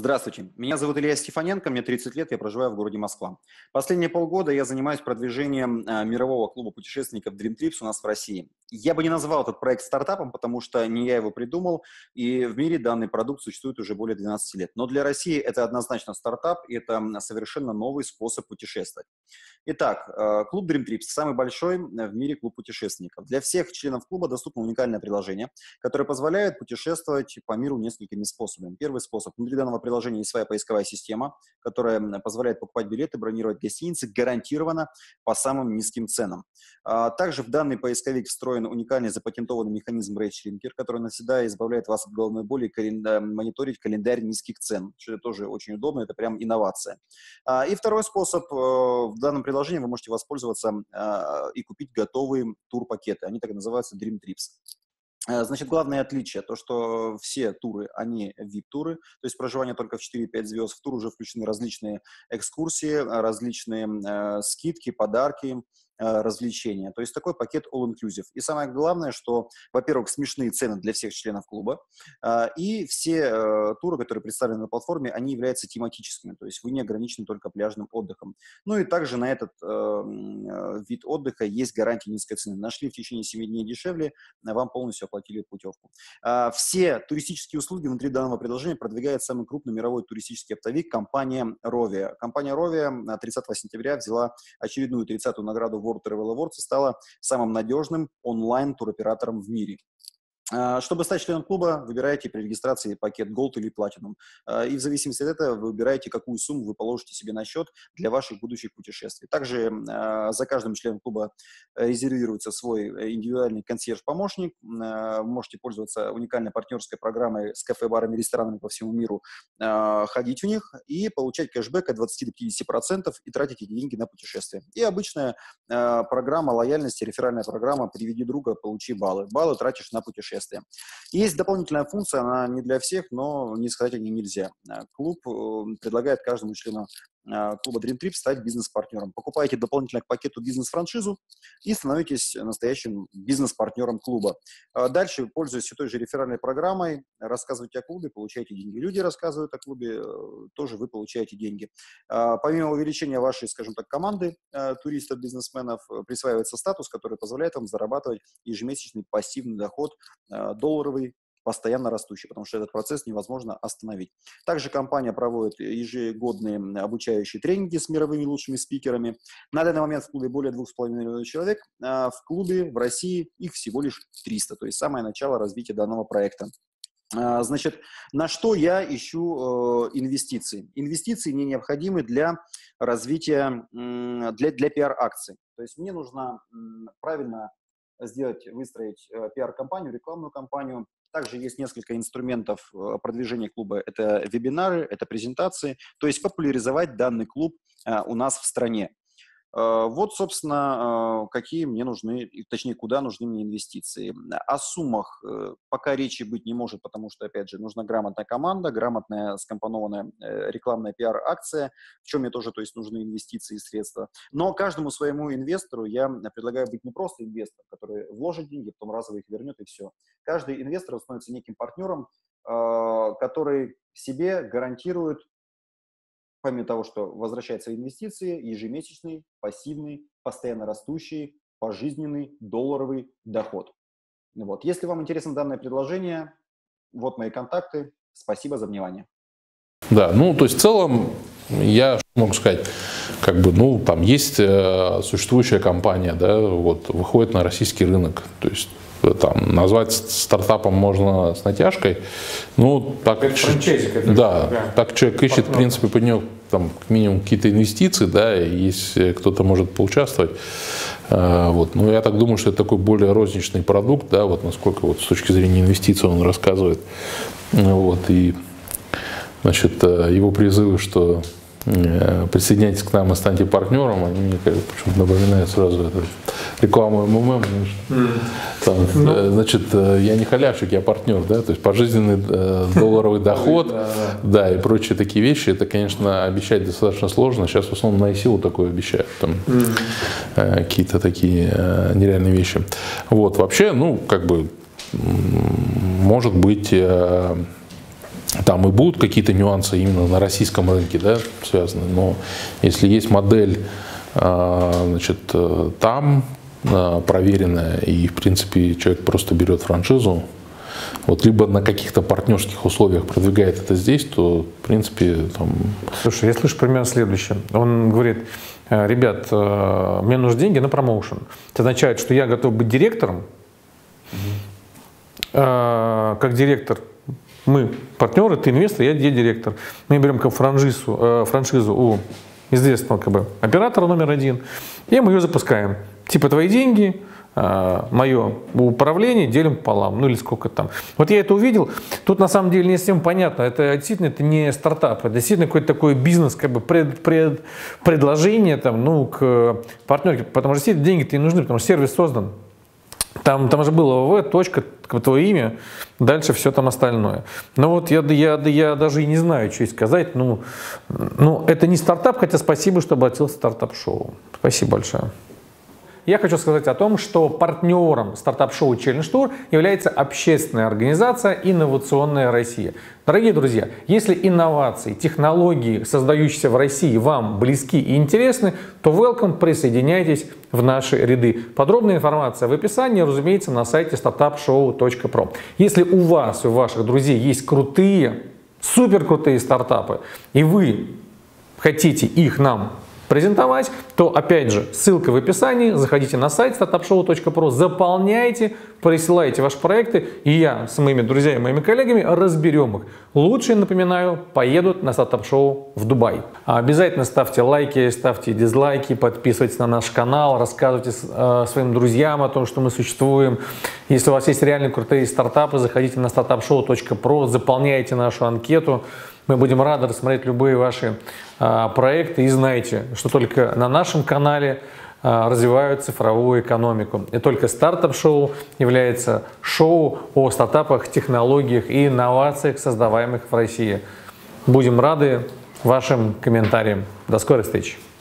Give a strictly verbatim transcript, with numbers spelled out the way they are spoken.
Здравствуйте, меня зовут Илья Стефаненко, мне тридцать лет, я проживаю в городе Москва. Последние полгода я занимаюсь продвижением а, мирового клуба путешественников Dream Trips у нас в России. Я бы не назвал этот проект стартапом, потому что не я его придумал, и в мире данный продукт существует уже более двенадцати лет. Но для России это однозначно стартап, и это совершенно новый способ путешествовать. Итак, э, клуб Dream Trips – самый большой в мире клуб путешественников. Для всех членов клуба доступно уникальное приложение, которое позволяет путешествовать по миру несколькими способами. Первый способ – внутри данного приложения есть своя поисковая система, которая позволяет покупать билеты, бронировать гостиницы гарантированно по самым низким ценам. А также в данный поисковик встроен уникальный запатентованный механизм Rate Shrinker, который навсегда избавляет вас от головной боли календа- мониторить календарь низких цен, что тоже очень удобно, это прям инновация. А, и второй способ э, в данном приложении вы можете воспользоваться э, и купить готовые турпакеты. Они так и называются Dream Trips. Значит, главное отличие, то, что все туры, они ви ай пи-туры, то есть проживание только в четыре-пять звезд. В тур уже включены различные экскурсии, различные э, скидки, подарки, э, развлечения. То есть такой пакет all-inclusive. И самое главное, что, во-первых, смешные цены для всех членов клуба, э, и все э, туры, которые представлены на платформе, они являются тематическими, то есть вы не ограничены только пляжным отдыхом. Ну и также на этот э, вид отдыха есть гарантия низкой цены. Нашли в течение семи дней дешевле, вам полностью оплатили путевку. А, все туристические услуги внутри данного предложения продвигает самый крупный мировой туристический оптовик компания Rovia. Компания Rovia тридцатого сентября взяла очередную тридцатую награду World Travel Awards и стала самым надежным онлайн-туроператором в мире. Чтобы стать членом клуба, выбираете при регистрации пакет Gold или Platinum. И в зависимости от этого вы выбираете, какую сумму вы положите себе на счет для ваших будущих путешествий. Также за каждым членом клуба резервируется свой индивидуальный консьерж-помощник. Вы можете пользоваться уникальной партнерской программой с кафе, барами, ресторанами по всему миру, ходить в них и получать кэшбэк от двадцати до пятидесяти процентов и тратить эти деньги на путешествия. И обычная программа лояльности, реферальная программа «Приведи друга, получи баллы». Баллы тратишь на путешествия. Есть дополнительная функция, она не для всех, но не сказать о ней нельзя. Клуб предлагает каждому члену клуба Dream Trips стать бизнес-партнером. Покупаете дополнительно к пакету бизнес-франшизу и становитесь настоящим бизнес-партнером клуба. Дальше, пользуясь той же реферальной программой, рассказывайте о клубе, получаете деньги. Люди рассказывают о клубе, тоже вы получаете деньги. Помимо увеличения вашей, скажем так, команды туристов, бизнесменов, присваивается статус, который позволяет вам зарабатывать ежемесячный пассивный доход долларовый, постоянно растущий, потому что этот процесс невозможно остановить. Также компания проводит ежегодные обучающие тренинги с мировыми лучшими спикерами. На данный момент в клубе более двух с половиной миллионов человек. А в клубе в России их всего лишь триста, то есть самое начало развития данного проекта. Значит, на что я ищу э, инвестиции? Инвестиции мне необходимы для развития, э, для, для пиар-акций. То есть мне нужно э, правильно сделать, выстроить э, пиар-компанию, рекламную кампанию. Также есть несколько инструментов продвижения клуба. Это вебинары, это презентации, то есть популяризовать данный клуб э, у нас в стране. Э, вот, собственно, э, какие мне нужны, точнее, куда нужны мне инвестиции. О суммах э, пока речи быть не может, потому что, опять же, нужна грамотная команда, грамотная скомпонованная э, рекламная пиар-акция, в чем мне тоже, то есть, нужны инвестиции и средства. Но каждому своему инвестору я предлагаю быть не просто инвестором, который вложит деньги, потом разово их вернет и все. Каждый инвестор становится неким партнером, э, который себе гарантирует, помимо того, что возвращаются инвестиции, ежемесячный, пассивный, постоянно растущий, пожизненный долларовый доход. Вот. Если вам интересно данное предложение, вот мои контакты. Спасибо за внимание. Да, ну, то есть в целом, я могу сказать, как бы, ну, там есть э, существующая компания, да, вот, выходит на российский рынок, то есть там назвать стартапом можно с натяжкой, ну, так, это франчайзи, это да, да, так человек ищет, партнер. В принципе, под него там, как минимум какие-то инвестиции, да, и если кто-то может поучаствовать, э, вот, ну, я так думаю, что это такой более розничный продукт, да, вот, насколько вот с точки зрения инвестиций он рассказывает, вот, и, значит, его призывы, что присоединяйтесь к нам и станьте партнером, они мне почему-то напоминают сразу эту рекламу эм эм эм. Mm. Там, ну. Значит, я не халявщик, я партнер, да, то есть пожизненный долларовый доход, да, и прочие такие вещи, это, конечно, обещать достаточно сложно. Сейчас в основном на силу такое обещают, там какие-то такие нереальные вещи. Вот, вообще, ну, как бы, может быть, Там и будут какие-то нюансы именно на российском рынке, да, связаны. Но если есть модель, значит, там проверенная, и, в принципе, человек просто берет франшизу, вот, либо на каких-то партнерских условиях продвигает это здесь, то, в принципе, там... Слушай, я слышу примерно следующее. Он говорит: ребят, мне нужны деньги на промоушен. Это означает, что я готов быть директором. Mm-hmm. Как директор мы партнеры, ты инвестор, я, я директор. Мы берем как франшизу, франшизу у известного как бы оператора номер один, и мы ее запускаем. Типа твои деньги, мое управление делим пополам, ну или сколько там. Вот я это увидел, тут на самом деле не совсем понятно, это действительно это не стартап, это действительно какой-то такой бизнес, как бы пред, пред, предложение там, ну, к партнерке, потому что действительно деньги-то не нужны, потому что сервис создан. Там, там же было вэ, точка, твое имя, дальше все там остальное. Но вот я, я, я даже и не знаю, что сказать. Ну, ну, это не стартап, хотя спасибо, что обратился в стартап-шоу. Спасибо большое. Я хочу сказать о том, что партнером стартап-шоу Challenge Tour является общественная организация «Инновационная Россия». Дорогие друзья, если инновации, технологии, создающиеся в России, вам близки и интересны, то welcome, присоединяйтесь в наши ряды. Подробная информация в описании, разумеется, на сайте стартап шоу точка про. Если у вас и у ваших друзей есть крутые, супер крутые стартапы, и вы хотите их нам презентовать, то, опять же, ссылка в описании, заходите на сайт стартап шоу точка про, заполняйте, присылайте ваши проекты, и я с моими друзьями, моими коллегами разберем их. Лучше, напоминаю, поедут на стартап-шоу в Дубай. Обязательно ставьте лайки, ставьте дизлайки, подписывайтесь на наш канал, рассказывайте э, своим друзьям о том, что мы существуем. Если у вас есть реально крутые стартапы, заходите на стартап шоу точка про, заполняйте нашу анкету. Мы будем рады рассмотреть любые ваши а, проекты, и знайте, что только на нашем канале а, развивают цифровую экономику. И только стартап-шоу является шоу о стартапах, технологиях и инновациях, создаваемых в России. Будем рады вашим комментариям. До скорой встречи!